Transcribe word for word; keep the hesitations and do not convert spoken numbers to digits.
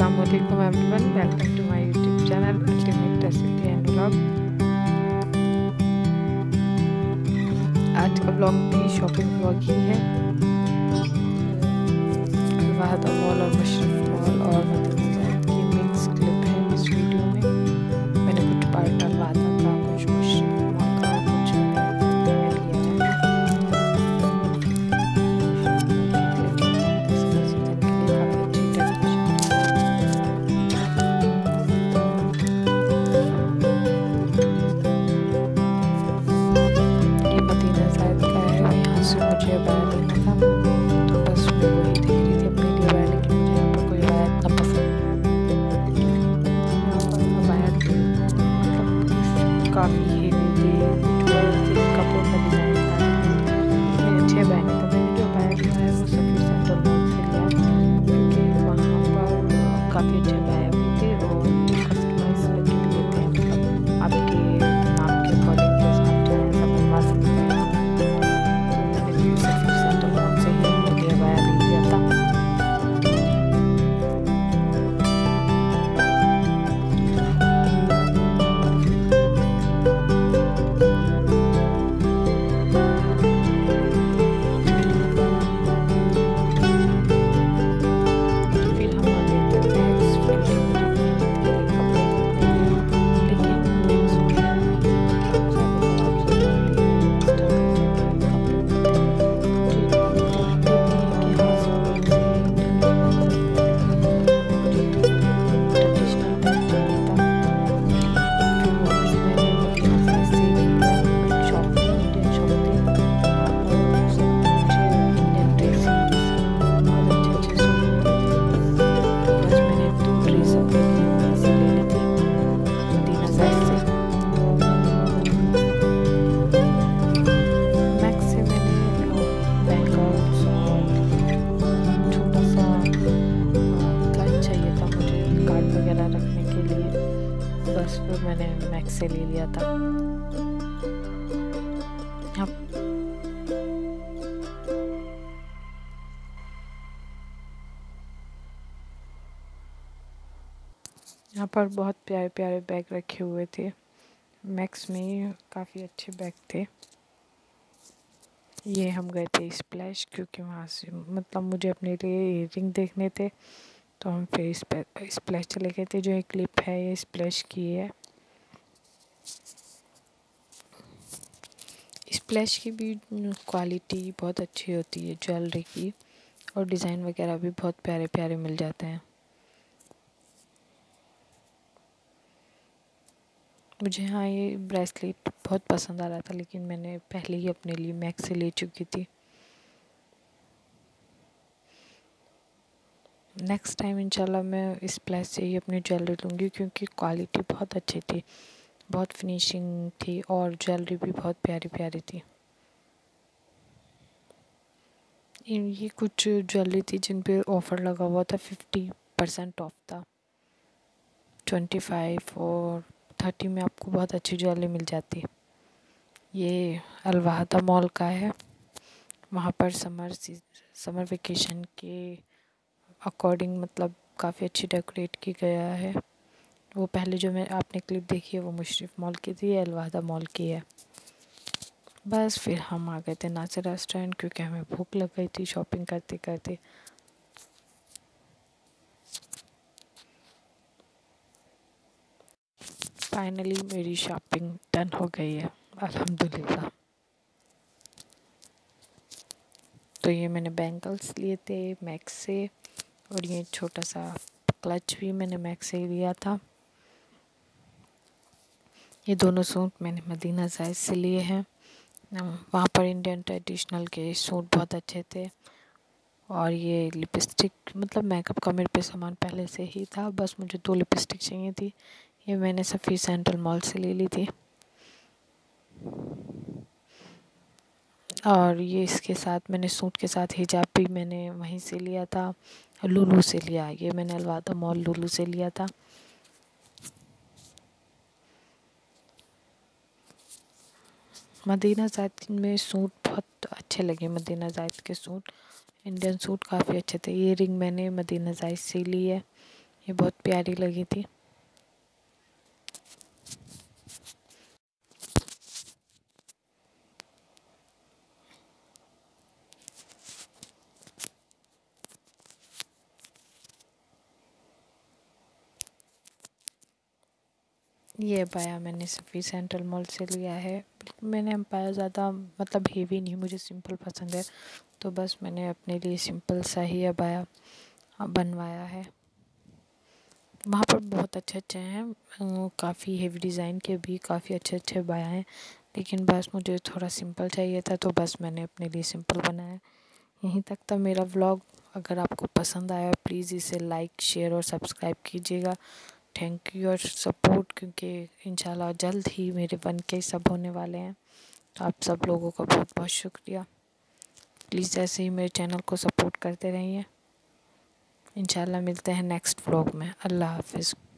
Assalamualaikum everyone, welcome to my YouTube channel Ultimate Recipe and Vlog। आज का blog भी shopping blog ही है। वाहदा mall और मशरफ मॉल और मतलब की मिक्स क्लिप है इस वीडियो में। मैंने कुछ पार्ट डलवादा था, कुछ मशरफ मॉल का, कुछ मुझे बैग लेना था, तो बस मैं वही देख रही थी अपने लिए बैग, लेकिन मुझे यहाँ पर कोई बैग इतना पसंद यहाँ पर मैं बैग मतलब काफ़ी हेवी थे, कुछ कपड़ों का डिज़ाइन था, इतने अच्छे बैग थे। मैंने जो बैग लिया है वो सफ़ीर सेंटर मॉल से लिया, क्योंकि वहाँ पर काफ़ी अच्छे बैग भी थे और कस्टमाइज करके भी देते हैं, मतलब आपके नाम के अकॉर्डिंग के साथ जो है सब बनवा सकते हैं। बस फिर मैंने मैक्स से ले लिया था। यहाँ पर बहुत प्यारे प्यारे बैग रखे हुए थे, मैक्स में काफ़ी अच्छे बैग थे। ये हम गए थे स्प्लैश, क्योंकि वहाँ से मतलब मुझे अपने लिए इयररिंग देखने थे, तो हम फिर स्प्लैश चले गए थे। जो एक क्लिप है ये स्प्लैश की है। स्प्लैश की भी क्वालिटी बहुत अच्छी होती है ज्वेलरी की, और डिज़ाइन वगैरह भी बहुत प्यारे प्यारे मिल जाते हैं। मुझे हाँ ये ब्रेसलेट बहुत पसंद आ रहा था, लेकिन मैंने पहले ही अपने लिए मैक्स से ले चुकी थी। नेक्स्ट टाइम इंशाल्लाह मैं स्प्लैश से ही अपनी ज्वेलरी लूँगी, क्योंकि क्वालिटी बहुत अच्छी थी, बहुत फिनिशिंग थी और ज्वेलरी भी बहुत प्यारी प्यारी थी। ये कुछ ज्वेलरी थी जिन पे ऑफ़र लगा हुआ था, फिफ्टी परसेंट ऑफ था। ट्वेंटी फाइव और थर्टी में आपको बहुत अच्छी ज्वेलरी मिल जाती है। ये अलवाहदा मॉल का है। वहाँ पर समर समर वेकेशन के अकॉर्डिंग मतलब काफ़ी अच्छी डेकोरेट की गया है। वो पहले जो मैं आपने क्लिप देखी है वो मुशरफ मॉल की थी, अलवाहदा मॉल की है। बस फिर हम आ गए थे नासिर रेस्टोरेंट, क्योंकि हमें भूख लग गई थी शॉपिंग करते करते। फाइनली मेरी शॉपिंग डन हो गई है अल्हम्दुलिल्लाह। तो ये मैंने बैंगल्स लिए थे मैक्स से, और ये छोटा सा क्लच भी मैंने मैक्स से लिया था। ये दोनों सूट मैंने मदीना जायद से लिए हैं। वहाँ पर इंडियन ट्रेडिशनल के सूट बहुत अच्छे थे। और ये लिपस्टिक मतलब मेकअप का मेरे पे सामान पहले से ही था, बस मुझे दो लिपस्टिक चाहिए थी। ये मैंने सफ़ीर सेंट्रल मॉल से ले ली थी। और ये इसके साथ मैंने सूट के साथ हिजाब भी मैंने वहीं से लिया था, लुलु से लिया। ये मैंने अलवादा मॉल लुलु से लिया था। मदीना जायद में सूट बहुत अच्छे लगे। मदीना जायद के सूट, इंडियन सूट काफ़ी अच्छे थे। ये रिंग मैंने मदीना जायद से ली है। ये बहुत प्यारी लगी थी। ये पाया मैंने सफ़ी सेंट्रल मॉल से लिया है। मैंने पाया ज़्यादा मतलब हेवी नहीं, मुझे सिंपल पसंद है, तो बस मैंने अपने लिए सिंपल सा ही अबाया बनवाया है। वहाँ पर बहुत अच्छे अच्छे हैं, काफ़ी हेवी डिज़ाइन के भी काफ़ी अच्छे अच्छे अबाया हैं, लेकिन बस मुझे थोड़ा सिंपल चाहिए था, तो बस मैंने अपने लिए सिंपल बनाया। यहीं तक था मेरा व्लॉग। अगर आपको पसंद आया प्लीज़ इसे लाइक शेयर और सब्सक्राइब कीजिएगा। थैंक यू और सपोर्ट, क्योंकि इंशाल्लाह जल्द ही मेरे वन के सब होने वाले हैं। तो आप सब लोगों का बहुत बहुत शुक्रिया। प्लीज़ ऐसे ही मेरे चैनल को सपोर्ट करते रहिए। इंशाल्लाह मिलते हैं नेक्स्ट व्लॉग में। अल्लाह हाफ़िज़।